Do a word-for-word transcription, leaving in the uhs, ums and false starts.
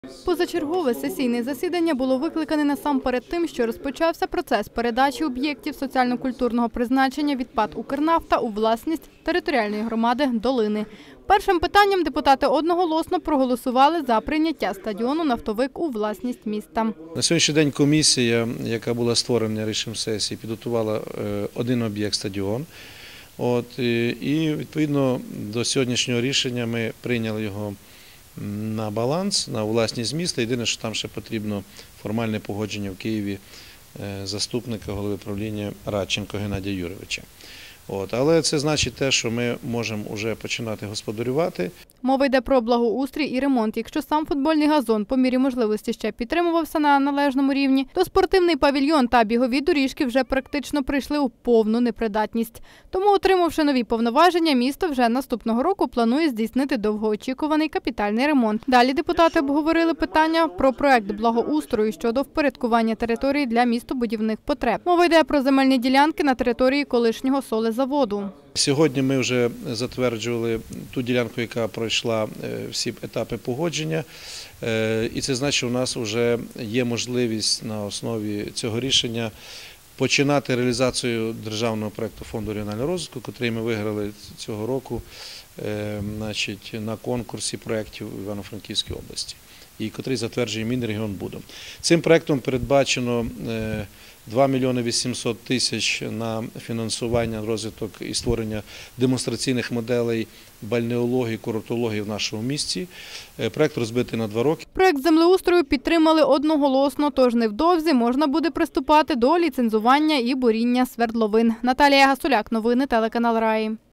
Позачергове сесійне засідання було викликане насамперед тим, що розпочався процес передачі об'єктів соціально-культурного призначення від ПАТ «Укрнафта» у власність територіальної громади Долини. Першим питанням депутати одноголосно проголосували за прийняття стадіону «Нафтовик» у власність міста. На сьогоднішній день комісія, яка була створена рішенням сесії, підготувала один об'єкт – стадіон. От, і відповідно до сьогоднішнього рішення ми прийняли його на баланс, на власність міста. Єдине, що там ще потрібно формальне погодження в Києві заступника голови правління Радченко Геннадія Юрійовича. От, але це значить те, що ми можемо вже починати господарювати. Мова йде про благоустрій і ремонт. Якщо сам футбольний газон по мірі можливості ще підтримувався на належному рівні, то спортивний павільйон та бігові доріжки вже практично прийшли у повну непридатність. Тому, отримавши нові повноваження, місто вже наступного року планує здійснити довгоочікуваний капітальний ремонт. Далі депутати обговорили питання про проект благоустрою щодо впорядкування території для містобудівних потреб. Мова йде про земельні ділянки на території колишнього солезаводу. Сьогодні ми вже затверджували ту ділянку, яка пройшла всі етапи погодження. І це значить, що у нас вже є можливість на основі цього рішення починати реалізацію державного проєкту Фонду регіонального розвитку, який ми виграли цього року значить, на конкурсі проєктів в Івано-Франківській області, і який затверджує Мінрегіонбудом. Цим проєктом передбачено два мільйони вісімсот тисяч на фінансування, розвиток і створення демонстраційних моделей бальнеології, курортології в нашому місті. Проєкт розбитий на два роки. Проєкт землеустрою підтримали одноголосно, тож невдовзі можна буде приступати до ліцензування і буріння свердловин. Наталія Гасуляк, новини телеканал Раї.